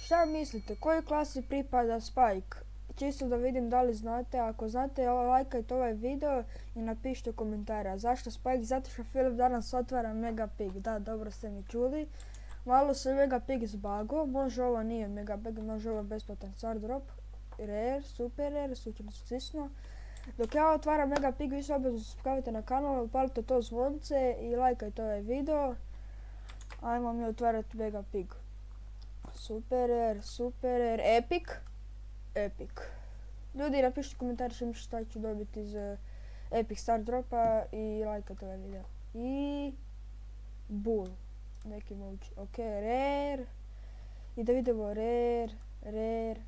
Šta mislite, kojoj klasi pripada Spike? Čisto da vidim da li znate, ako znate lajkajte ovaj video i napišite komentare. A zašto Spike? Zato što Filip danas otvara Megapig. Da, dobro ste mi čuli. Malo se Megapig zbago, može ovo nije Megapig, može ovo besplatan star drop. Rare, super rare, slučajno stisno. Dok ja otvaram Megapig, vi se obavezno subscribe na kanal, upalite to zvonce i lajkajte ovaj video. Ajmo mi otvarati Megapig. Super rare, epic. Ljudi, napišite komentar šta ću dobiti iz epic star dropa i lajkajte ovaj video. I bull. Neki mogući. Ok, rare. I da vidimo rare.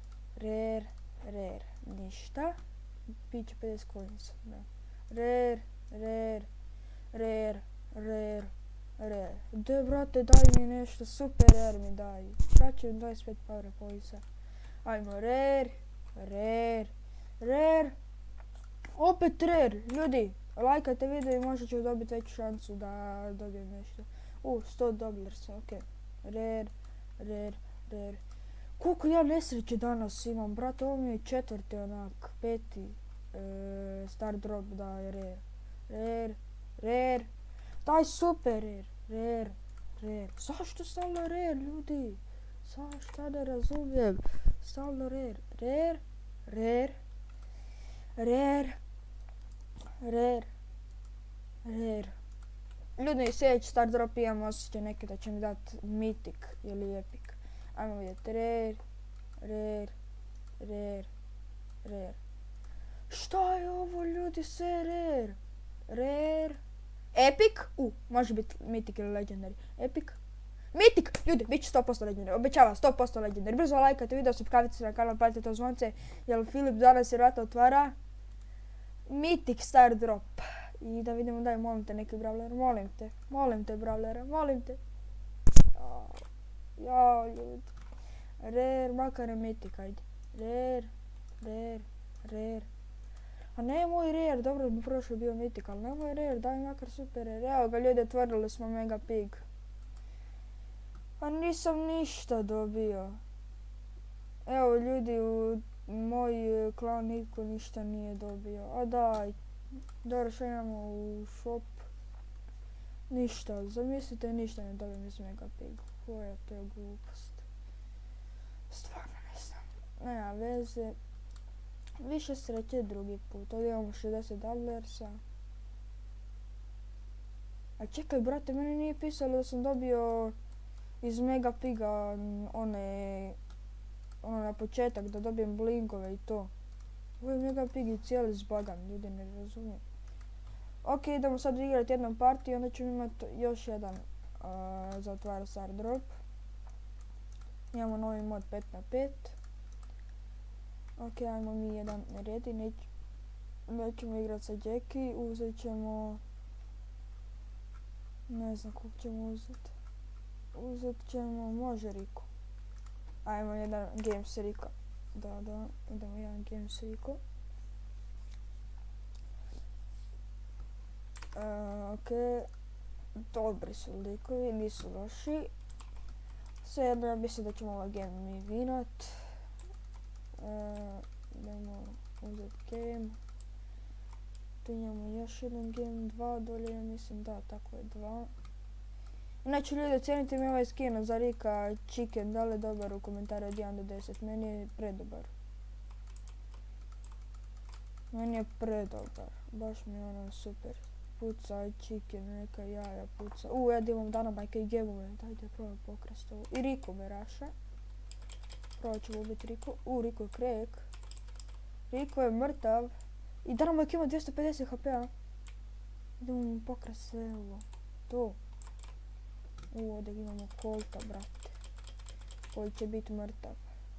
Ništa. Piće 50 coins. Rare. De, brate, daj mi nešto. Super rare mi daj. Šta će mi 25 power poisa? Ajmo, rare. Opet rare. Ljudi, lajkajte video i možda ću dobiti veću šansu da dobijem nešto. $100, ok. Rare. Koliko ja nesreće danas imam, brate, ovo mi je četvrti onak, peti star drop da je rare. Daj super rare. Zašto stalno rare, ljudi? Zašto ne razumijem? Stalno rare. Ljudi, sljedeći star drop imam osjećaj neki da će mi dati mythic ili epic. Ajmo vidjeti, rare. Šta je ovo, ljudi, sve rare? Epic? Može biti mythic ili legendary. Epic? Mythic! Ljudi, bit će 100% legendary. Obećavam, 100% legendary. Brzo lajkajte video, subscribe se na kanal, platite to zvonce, jer Filip danas vjerojatno otvara mythic star drop. I da vidimo, daj, molim te neki brawler, molim te brawlera, molim te. Jao, ljudi. Rare, makar je mythic, ajde. Rare. A nemoj rare, dobro bi prošlo bio mythic, ali nemoj rare, daj makar super rare. Evo ga, ljudi, otvorili smo Megapig. A nisam ništa dobio. Evo, ljudi, moj klan niko ništa nije dobio. A daj, dobro, što imamo u shop. Ništa, zamislite, ništa ne dobijem iz Megapiga. Koja to je glupost. Stvarno ne znam. Nema veze. Više sreće drugi put. Ovdje imamo $60. A čekaj, brate, meni nije pisalo da sam dobio iz Megapiga ono na početak, da dobijem blinkove i to. Ovo je Megapig i cijeli zbagan, ljudi, ne razumijem. Ok, idemo sad igrati jednom partiju, onda ćemo imati još jedan za otvara star drop. Imamo novi mod 5x5. Ok, ajmo mi jedan redi, nećemo igrati sa Jackie, uzet ćemo... Ne znam kog ćemo uzeti. Uzet ćemo, može Rico. Ajmo jedan game s Rico. Da, idemo jedan game s Rico. Ok, dobri su likovi, nisu loši. Svejedno, ja mislim da ćemo ovaj game mi vinat. Idemo uzeti game. Tu imamo još jedan game, 2 dolje, ja mislim, da, tako je 2. Inače, ljudi, cijenite mi ovaj skin za Rika Chicken, da li je dobar u komentaru od 1 do 10, meni je predobar. Baš mi je ono super. Pucaj Chicken, neka jaja puca. Ja imam Dynamite i gemove, dajte probam pokrasti ovo. I Rico me raša. Probat ćemo ubiti Rico. Rico je crack. Rico je mrtav. I Dynamite ima 250 HP-a. Idemo pokrasti sve ovo. To. Ovdje imamo Colta, brate. Koji će biti mrtav.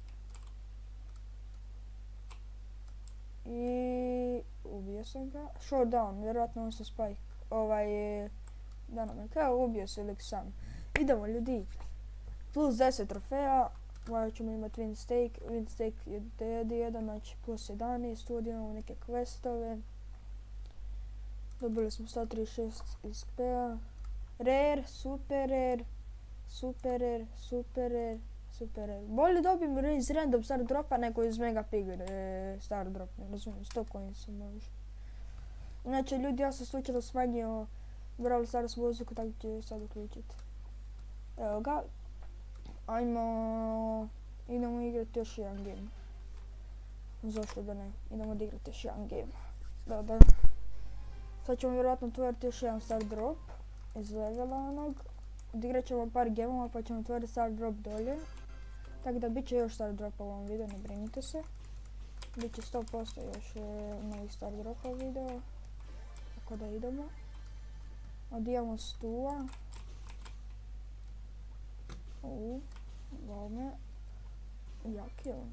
I... ubio sam ga. Showdown, vjerojatno on se Spike. Dynamite. Evo, ubio se lik sam. Idemo, ljudi. Plus 10 trofeja. Morat ćemo imati win stake. Win stake je D1, znači plus 11. Ovdje imamo neke questove. Dobili smo 136 XP-a. Rare, super rare, super. Bolje dobijem iz random star dropa nego iz mega pig star drop, ne razumijem, 100 coinsa može. Inače ljudi, ja sam slučajno smanjio Brawl Stars muziku, tako ću sad uključiti. Evo ga. Idemo igrati još jedan game. Zašto da ne? Idemo odigrati još jedan game. Da. Sad ćemo vjerojatno otvoriti još jedan star drop iz levela onog. Odigrat ćemo par gemova pa ćemo otvoriti star drop dolje. Tako da bit će još star dropa u ovom videu, ne brinite se. Biće 100% još novih star dropa u videu. Tako da idemo. Odijamo Stuva. Valme. Jak je on.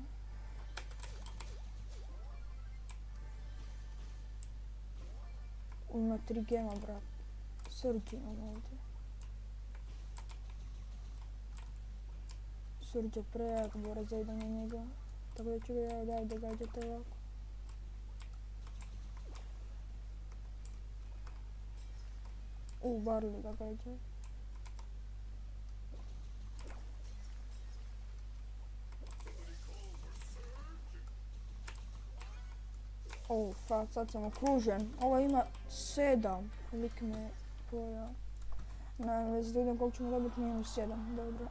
Ima 3 gema, brat. Surge imam ovdje. Surge je prejak, mora zajdem na njega. Tako da ću ga ja daj događati ovako. Barley događa. Sad sam okružen. Ovo ima 7. Lik me pojao. Ne već da vidim koliko ćemo dobiti, minus 7. Dobro.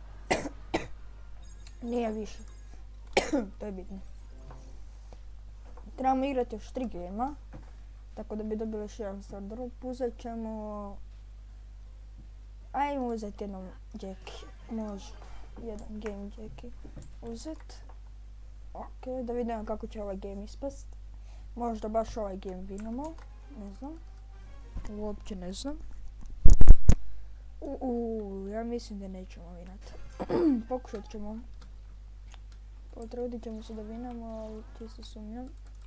Nije više. To je bitno. Trebamo igrati još 3 gema. Tako da bi dobili još jedan star drop. Uzet ćemo... Ajmo uzeti jednom Jackie. Može. Jedan game Jackie. Uzet. Ok, da vidimo kako će ovaj game ispast. Možda baš ovaj game vinamo. Ne znam. Uopće ne znam. Ja mislim da nećemo vinati. Pokušat ćemo. Potrudit ćemo se da vinamo, ali čisto sumnjam.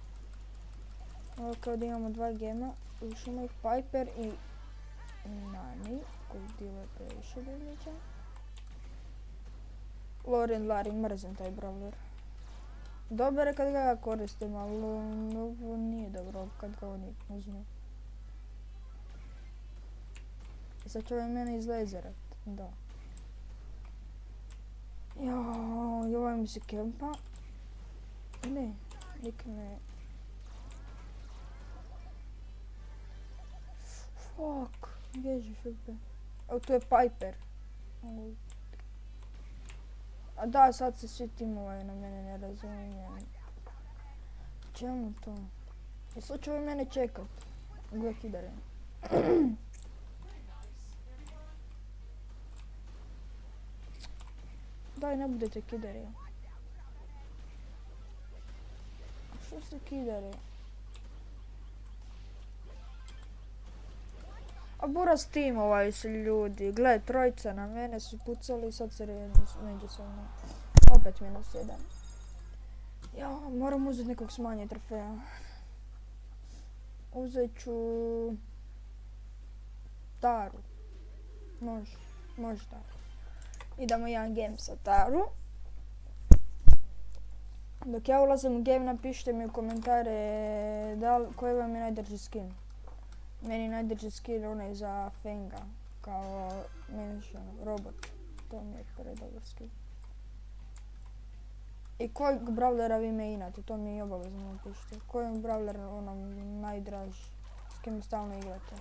Kao da imamo 2 gema. Ušimo ih Piper i Nani, koji dio je previše divljičan. Larry, mrzim taj brawler. Dobar je kad ga koristim, ali ovo nije dobro kad ga oni uzmu. I sad će ovaj mene izlezerat, da. Joj, ovaj mi se kempa. Ne, nik me... Fuck, bježi šupe. Evo tu je Piper. A da, sad se svi timovaju na mene, ne razumijem. Čemu to? I sad će ovaj mene čekat. Gle kidare. Daj, ne budete kidari. Što su kidari? A buraz timovaju se ljudi. Gle, trojica na mene su pucali i sad se međusobno. Opet minus 1. Ja, moram uzeti nekog s manje trofeja. Uzet ću... Taru. Može Taru. Idemo jedan game sa Taru. Dok ja ulazim u game, napišite mi u komentare koji vam je najdrži skin. Meni najdrži skin onaj za Fenga, kao mention, robot. To mi je predobar skin. I kojeg brawlera vi mainate, to mi i obavezno napišite. Koji je brawler onom najdraži, s kim stalno igrate.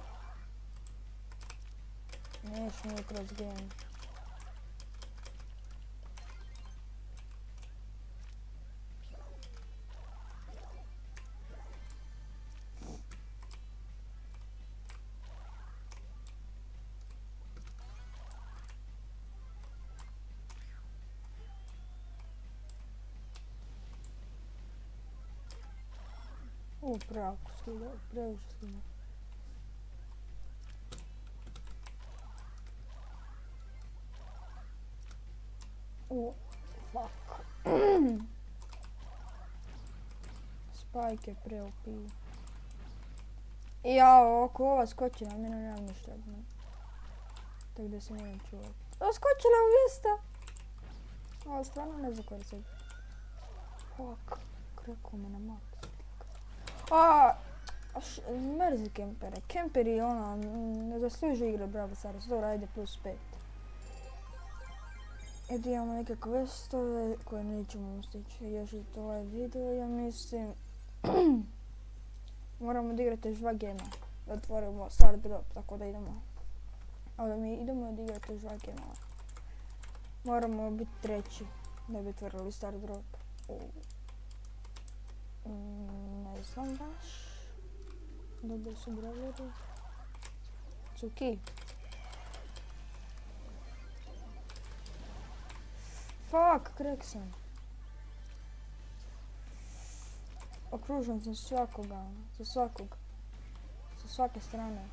Neš mi kroz game. Pravo skida, previše skida. Fuck. Spike je preopio. I ja, ako ova skoči na mene, nemam ništa. Tako da se moram čuvati. Skočila u mjesta! Ovo stvarno ne znam koja se... Fuck, krekao me na mat. Mrzi kempere. Kemperi ne zaslužuju igre Brawl Stars. Dobro, ajde +5. I imamo neke questove koje nećemo stići riješiti ovaj video, ja mislim. Moramo odigrati još 2 gema da otvorimo Star Drop, tako da idemo. A da mi idemo odigrati još 2 gema. Moramo biti treći da bi otvorili Star Drop. Ne znam baš. Dobili su brawleri. Cuki. Fuck, krek sam. Okružen sam svakoga, sa svakog. Sa svake strane.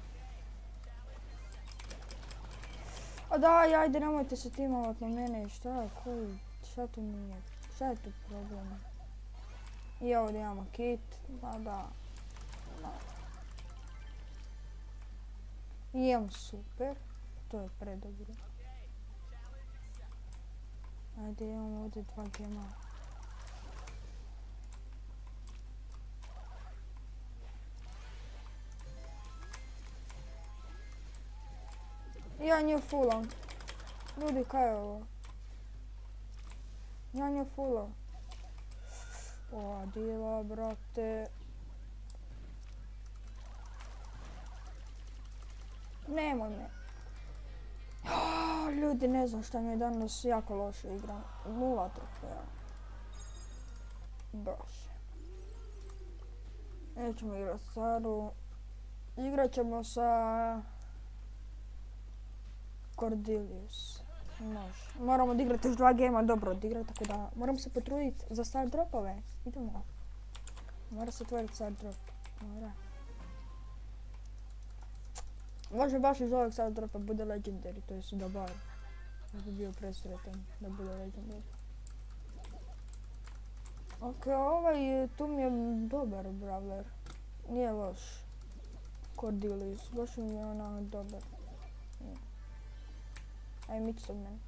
A daj, ajde, nemojte se timovat na mene, šta tu nije, šta je tu problem? I ovdje imamo kit, da. I imamo super, to je predobro. Ajde, imamo ovdje 2 gema. Ja nju fullam. Ljudi, kaj je ovo? Ja nju fullam. O, dila, brate. Nemoj me. Ljudi, ne znam šta mi je danas jako loše igram. 0 trofeja. Bože. Nećemo igrati staru. Igrat ćemo sa Cordelius. Može. Moramo odigrati još 2 gema, dobro odigrati, tako da moram se potruditi za Star Dropove. Idemo. Mora se otvoriti Star Drop. Mora. Može baš iz ovog Star Dropa bude Legendary, to je dobar. Ja bi bio presretan da bude Legendary. Ok, tu mi je dobar brawler. Nije loš. Cordelius, baš mi je ona dobar. Aj, mić od mene.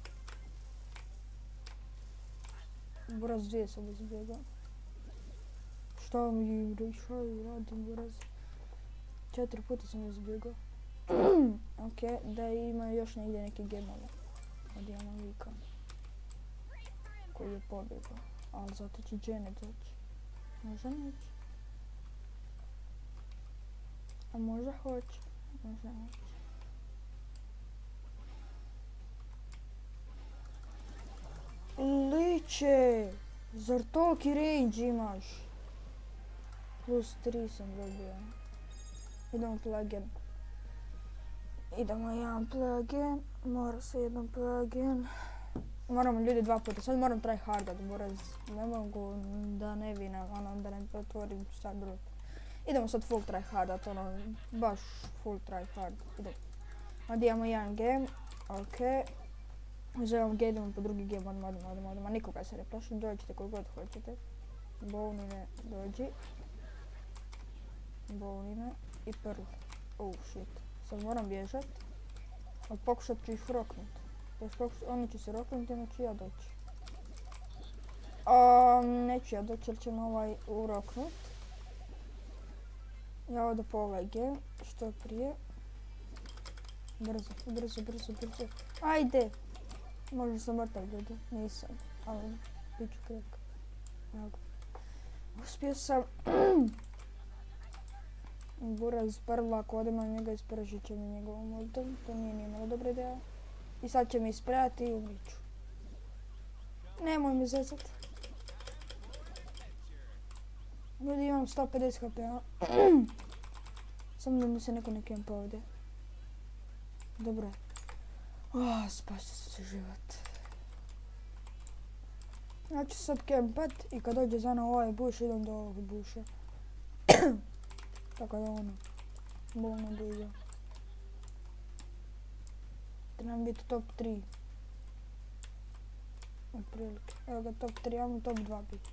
Buraz 2 sam izbjegao. Šta mi radim, buraz? 4 puta sam izbjegao. Ok, da ima još negdje neki gemove. Ovdje imamo Vika. Koji je pobjegao. Ali zato će Janet doći. Može neći. A možda hoće. Možda neće. Liče! Zar toliki range imaš? Plus 3 sam dobio. Idemo plug-in. Idemo jedan plug-in. Mora se jedan plug-in. Moramo ljudi 2 puta. Sad moram try hardat, buraz. Ne mogu da ne vinem, da ne otvorim Star Drop. Idemo sad full try hardat, baš full try hard. Idemo. Ovdje imamo jedan game. Ok. Uzemam ga, idemo po drugi game, odmah. Nikoga se ne plašim, dođite koliko god hoćete. Bovnine, dođi. Bovnine i prvu. Oh shit. Sad moram bježat. Ali pokušat ću ih roknut. Oni će se roknuti, neću ja doći. Neću ja doći jer ćemo ovaj uroknut. Ja odo po ovaj game, što prije. Brzo. Ajde! Možda sam mrtav, ljudi. Nisam. Ali bit ću krek. Evo ga. Uspio sam. Buraz prva, ako odem na njega ispržit će mi njegovom ultom. To nije nimalo dobra ideja. I sad će mi isprejati i umrit ću. Nemoj mi zezat. Ljudi, imam 150 HP-a. Samo da mi se neko ne kempa ovdje. Dobro je. Spašće se život. Ja ću sad kempat i kad dođe za mnom ovaj buš, idem do ovog buša. Tako da bolno dugo. Trebam biti top 3. Otprilike. Evo ga top 3, ajmo top 2 biti.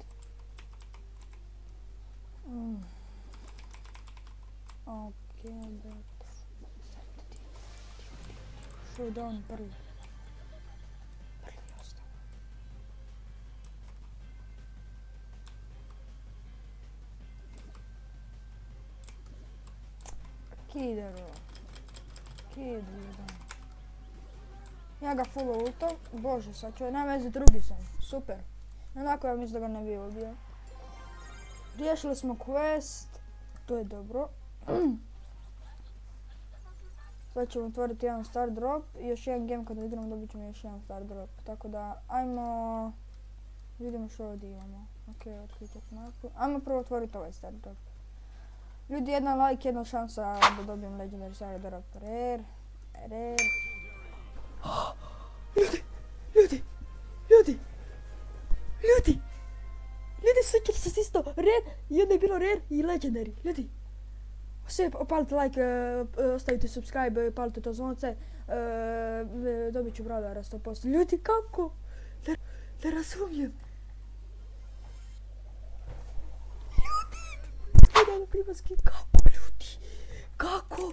Ok, brat. Showdown prvi. Prvi ostao. Kidero. Kid jedan. Ja ga full ultom. Bože, sad čovjek, nema veze, drugi sam. Super. Onako ja mislim da ga ne bi ubio. Riješili smo quest. To je dobro. Sad ćemo otvoriti jedan star drop i još jedan game kada igramo dobit ćemo još jedan star drop. Tako da ajmo... Vidimo što ovdje imamo. Ok, otkričati mapu. Ajmo prvo otvoriti ovaj star drop. Ljudi, jedan like, jedna šansa da dobijem legendary star drop. Rare. Ljudi, sjećali se isto, rare, jedno je bilo rare i legendary, ljudi. Sve, opalite like, ostavite subscribe, opalite to zvonce, dobit ću bradara 100%. Ljudi, kako? Ne razumijem. Ljudi, primaski, kako ljudi? Kako?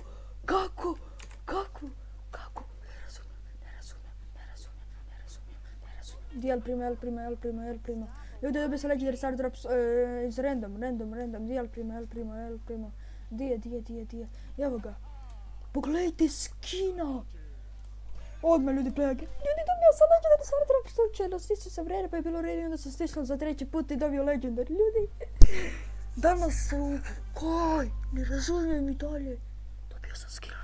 Ne razumijem. Di El Primo. Ljudi, dobio se legendary star drops iz random. Di El Primo. Di je? Evo ga. Pogledajte skina. Odmah ljudi play again. Ljudi, dobio sam legendary star drops slučajno. Stisao sam rare pa je bilo rare i onda sam stisnuo za treći put i dobio legendary. Ljudi. Danas su... Kaj? Ne razumijem i dalje. Dobio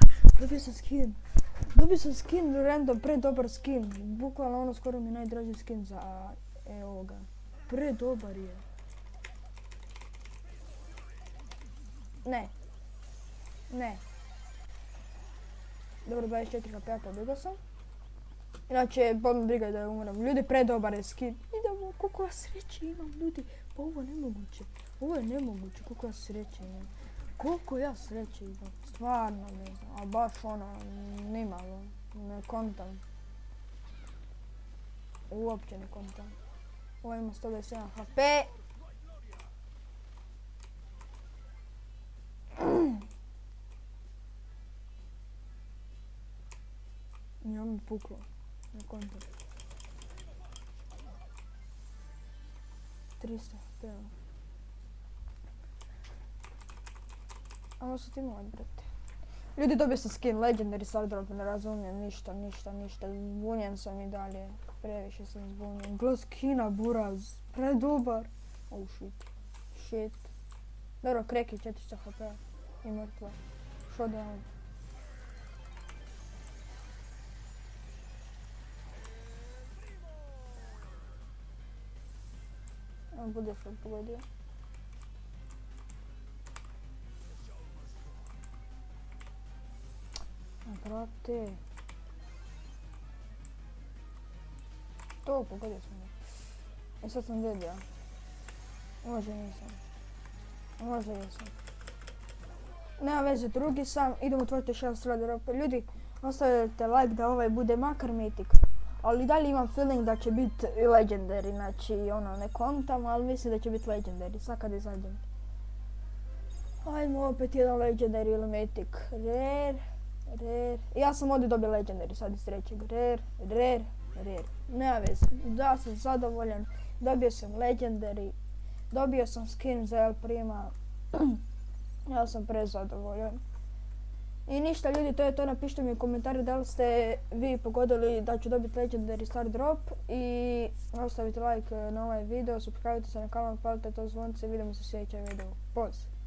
sam skin random, predobar skin. Bukvalno ono skoro mi najdraži skin za ovoga. Predobar je. Ne. Dobro, 24 HP pobjegao sam. Inače, bolno briga da umrem. Ljudi, predobar je skin. Idemo, koliko ja sreće imam, ljudi. Pa ovo je nemoguće, koliko ja sreće imam. Stvarno ne znam, a baš ono, nimalo. Ne kontam. Uopće ne kontam. Ovo ima 127 HP. I on mi puklo. Ne kontam. 300 HP. Ajmo se tim odbrati. Ljudi, dobio sam skin legendary star drop, ne razumijem ništa. Zbunjen sam i dalje. Previše sam zbunjen. Gle skina buraz. Predobar. Oh shit. Dobro, kreki 400 HP. I mrtva. Što da imam? Bude što pogodio. Brate. To pogodio sam ga. I sad sam debio. Možda jesam. Nema veze, drugi sam. Idemo otvoriti još jedan star drop. Ljudi, ostavite like da ovaj bude makar mitik. Ali dalje imam feeling da će biti legendary, znači ono ne kontam, ali mislim da će biti legendary, sad kad izađem. Ajmo opet jedan legendary ili mythic. Rare. Ja sam ovdje dobio legendary, sad iz trećeg. Rare. Nema veze, da sam zadovoljan. Dobio sam legendary, dobio sam skin za El Prima. Ja sam prezadovoljan. I ništa ljudi, to je to, napišite mi u komentari da li ste vi pogodili da ću dobiti legendary star drop i ostavite like na ovaj video, subscribe se na kanal, palite to zvonce i vidimo se u sljedećem videu. Pozdrav!